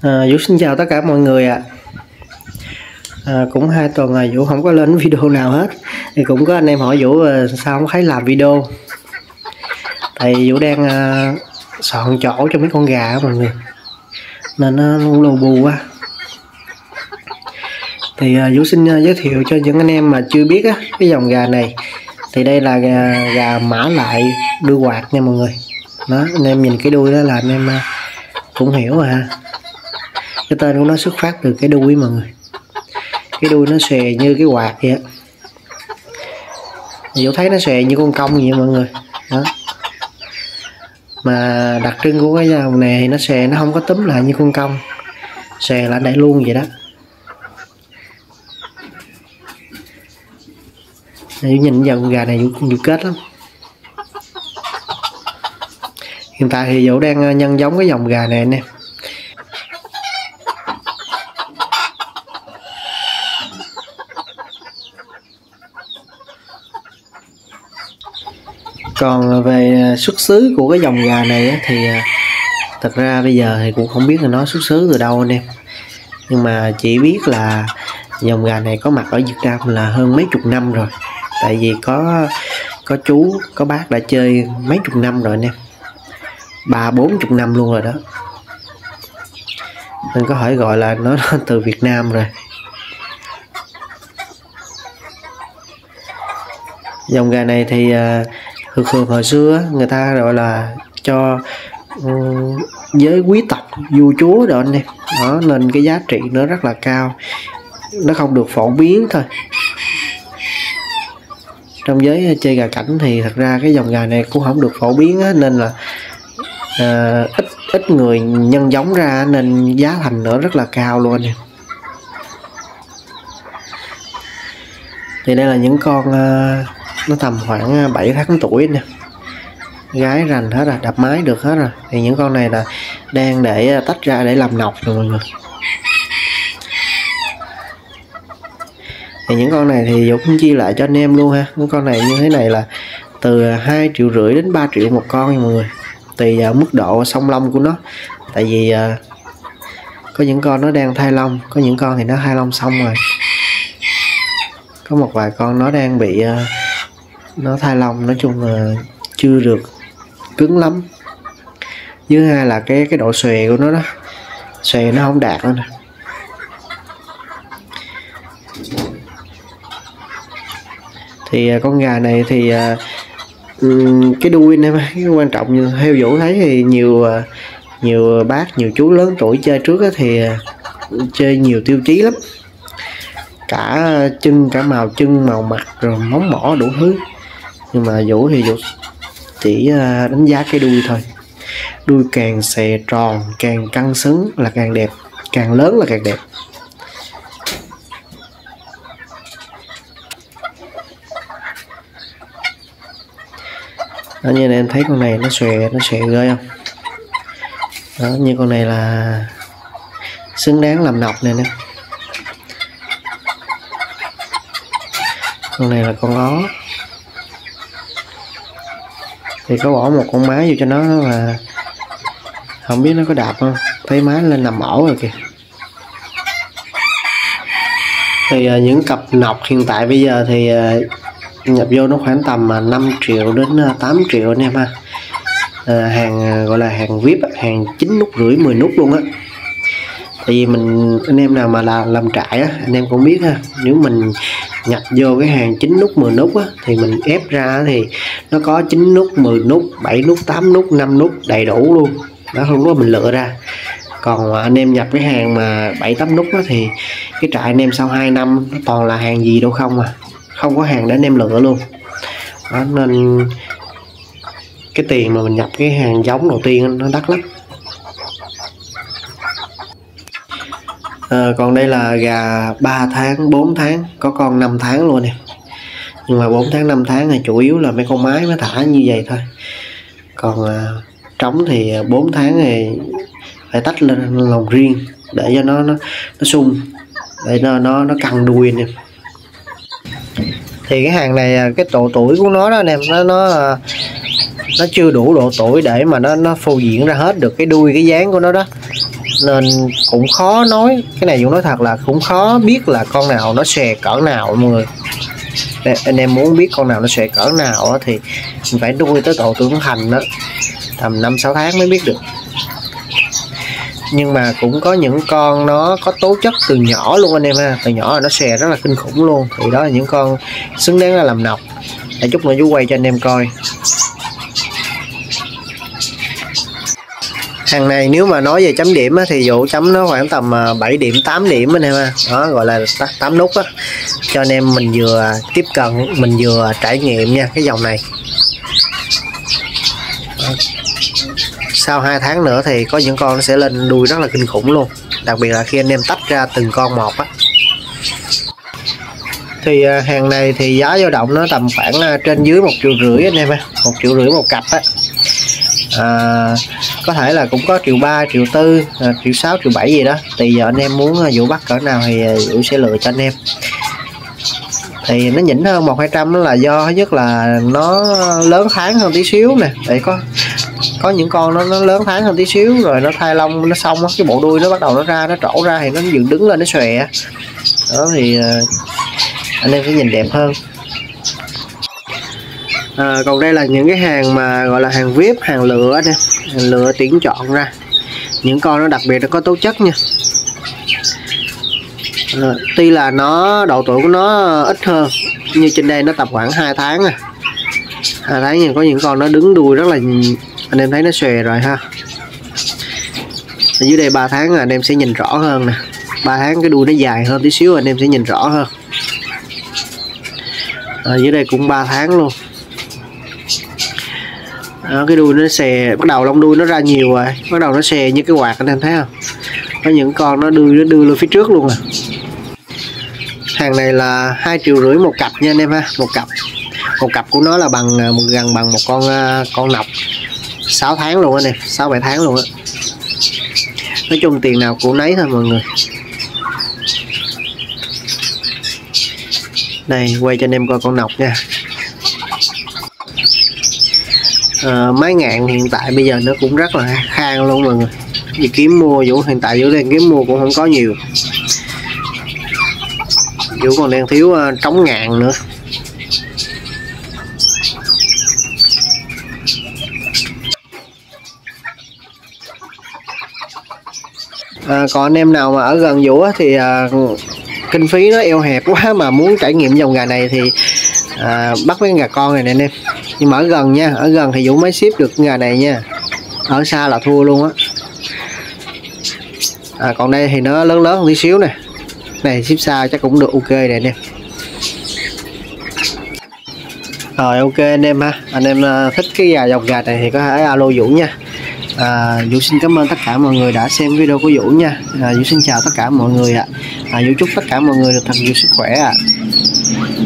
Vũ xin chào tất cả mọi người ạ. Cũng 2 tuần rồi Vũ không có lên video nào hết, thì cũng có anh em hỏi Vũ sao không thấy làm video. Tại Vũ đang soạn chỗ cho mấy con gà á mọi người, nên nó lù bù quá. Thì Vũ xin giới thiệu cho những anh em mà chưa biết á, cái dòng gà này thì đây là gà mã lại đuôi quạt nha mọi người. Đó, anh em nhìn cái đuôi đó là anh em cũng hiểu rồi ha. Cái tên của nó xuất phát từ cái đuôi mọi người, cái đuôi nó xòe như cái quạt vậy á. Vũ thấy nó xòe như con công vậy mọi người. Đó, mà đặc trưng của cái dòng này thì nó xòe, nó không có túm lại như con công, xòe là để luôn vậy đó. Vũ nhìn dòng gà này Vũ kết lắm. Hiện tại thì Vũ đang nhân giống cái dòng gà này nè. Còn về xuất xứ của cái dòng gà này thì thật ra bây giờ thì cũng không biết là nó xuất xứ từ đâu anh em, nhưng mà chỉ biết là dòng gà này có mặt ở Việt Nam là hơn mấy chục năm rồi. Tại vì có chú có bác đã chơi mấy chục năm rồi anh em, 30-40 năm luôn rồi đó, nên có thể gọi là nó từ Việt Nam rồi. Dòng gà này thì thường hồi xưa người ta gọi là cho giới quý tộc vua chúa rồi anh em. Đó, nên cái giá trị nó rất là cao, nó không được phổ biến thôi. Trong giới chơi gà cảnh thì thật ra cái dòng gà này cũng không được phổ biến á, nên là ít người nhân giống ra, nên giá thành nó rất là cao luôn anh em. Thì đây là những con nó tầm khoảng 7 tháng tuổi nè, gái rành hết rồi, đập mái được hết rồi. Thì những con này là đang để tách ra để làm nọc rồi mọi người. Thì những con này thì Vũ cũng chia lại cho anh em luôn ha. Những con này như thế này là từ 2,5 triệu đến 3 triệu một con nha mọi người, tùy vào mức độ song lông của nó. Tại vì có những con nó đang thai lông, có những con thì nó thai lông xong rồi, có một vài con nó đang bị nó thai lông. Nói chung là chưa được cứng lắm. Thứ hai là cái độ xòe của nó đó, xòe nó không đạt nữa nè. Thì con gà này thì cái đuôi này cái quan trọng, như theo Vũ thấy thì nhiều bác, nhiều chú lớn tuổi chơi trước đó, thì chơi nhiều tiêu chí lắm, cả chân, cả màu chân, màu mặt, rồi móng mỏ đủ thứ. Nhưng mà Vũ thì Vũ chỉ đánh giá cái đuôi thôi. Đuôi càng xòe tròn, càng căng xứng là càng đẹp, càng lớn là càng đẹp. Đó, như này em thấy con này nó xòe ghê không? Đó, như con này là xứng đáng làm nọc này nè. Con này là con ó, thì có bỏ một con mái vô cho nó là không biết nó có đạp không, thấy mái lên nằm ổ rồi kìa. Thì những cặp nọc hiện tại bây giờ thì nhập vô nó khoảng tầm 5 triệu đến 8 triệu anh em ha. Hàng gọi là hàng VIP, hàng 9 nút rưỡi 10 nút luôn á. Tại vì anh em nào mà làm trại á, anh em cũng biết ha, nếu mình nhập vô cái hàng 9 nút 10 nút á, thì mình ép ra thì nó có 9 nút, 10 nút, 7 nút, 8 nút, 5 nút đầy đủ luôn. Đó, không có mình lựa ra. Còn anh em nhập cái hàng mà 7-8 nút á, thì cái trại anh em sau 2 năm nó toàn là hàng gì đâu không à, không có hàng để anh em lựa luôn. Đó, nên cái tiền mà mình nhập cái hàng giống đầu tiên nó đắt lắm. Còn đây là gà 3 tháng, 4 tháng, có con 5 tháng luôn nè. Nhưng mà 4 tháng, 5 tháng thì chủ yếu là mấy con mái mới thả như vậy thôi. Còn trống thì 4 tháng thì phải tách lên lồng riêng để cho nó sung, để nó căng đuôi nè. Thì cái hàng này cái độ tuổi của nó đó anh em, nó chưa đủ độ tuổi để mà nó phô diễn ra hết được cái đuôi cái dáng của nó đó, nên cũng khó nói. Cái này Dũng nói thật là cũng khó biết là con nào nó xòe cỡ nào mọi người. Để anh em muốn biết con nào nó xòe cỡ nào đó, thì mình phải nuôi tới độ trưởng thành đó, tầm 5-6 tháng mới biết được. Nhưng mà cũng có những con nó có tố chất từ nhỏ luôn anh em ha, từ nhỏ là nó xòe rất là kinh khủng luôn. Thì đó là những con xứng đáng là làm nọc. Để chút nữa chú quay cho anh em coi. Hàng này nếu mà nói về chấm điểm á, thì Vũ chấm nó khoảng tầm 7 điểm 8 điểm anh em ha. Đó gọi là 8 nút á, cho anh em mình vừa tiếp cận mình vừa trải nghiệm nha cái dòng này. Đó. Sau 2 tháng nữa thì có những con nó sẽ lên đuôi rất là kinh khủng luôn, đặc biệt là khi anh em tách ra từng con một á. Thì hàng này thì giá dao động nó tầm khoảng trên dưới 1,5 triệu anh em ha, 1,5 triệu một cặp á. Có thể là cũng có 1,3 triệu, 1,4 triệu, 1,6 triệu, 1,7 gì đó, tùy giờ anh em muốn Vũ bắt cỡ nào thì Vũ sẽ lựa cho anh em. Thì nó nhỉnh hơn 100-200 là do thứ nhất là nó lớn tháng hơn tí xíu nè, để có những con nó lớn tháng hơn tí xíu rồi nó thai lông nó xong cái bộ đuôi nó bắt đầu nó ra, nó trổ ra thì nó dựng đứng lên nó xòe đó, thì anh em sẽ nhìn đẹp hơn. Còn đây là những cái hàng mà gọi là hàng VIP, hàng lựa nè, hàng lựa tuyển chọn ra những con nó đặc biệt nó có tố chất nha. Tuy là nó độ tuổi của nó ít hơn, như trên đây nó tầm khoảng 2 tháng 2 tháng, nhưng có những con nó đứng đuôi rất là, anh em thấy nó xòe rồi ha. Ở dưới đây 3 tháng anh em sẽ nhìn rõ hơn nè, 3 tháng cái đuôi nó dài hơn tí xíu anh em sẽ nhìn rõ hơn. Dưới đây cũng 3 tháng luôn. Đó, cái đuôi nó xè, bắt đầu lông đuôi nó ra nhiều rồi, bắt đầu nó xè như cái quạt anh em thấy không. Có những con nó đưa lên phía trước luôn à. Hàng này là 2,5 triệu một cặp nha anh em ha, một cặp của nó là gần bằng một con nọc 6 tháng luôn anh em, 6-7 tháng luôn á. Nói chung tiền nào của nấy thôi mọi người. Đây quay cho anh em coi con nọc nha. Máy ngạn hiện tại bây giờ nó cũng rất là khan luôn mọi người. Vì kiếm mua Vũ hiện tại Vũ đang kiếm mua cũng không có nhiều. Vũ còn đang thiếu trống ngạn nữa. Còn anh em nào mà ở gần Vũ thì kinh phí nó eo hẹp quá mà muốn trải nghiệm dòng gà này thì bắt mấy gà con này nè anh em. Nhưng mà ở gần nha, ở gần thì Vũ mới ship được gà này nha, ở xa là thua luôn á. Còn đây thì nó lớn hơn tí xíu nè, này ship xa chắc cũng được ok này anh em. Rồi ok anh em ha, anh em thích cái dòng gà này thì có thể alo Vũ nha. Vũ xin cảm ơn tất cả mọi người đã xem video của Vũ nha. Vũ xin chào tất cả mọi người ạ. Vũ chúc tất cả mọi người được thật nhiều sức khỏe ạ.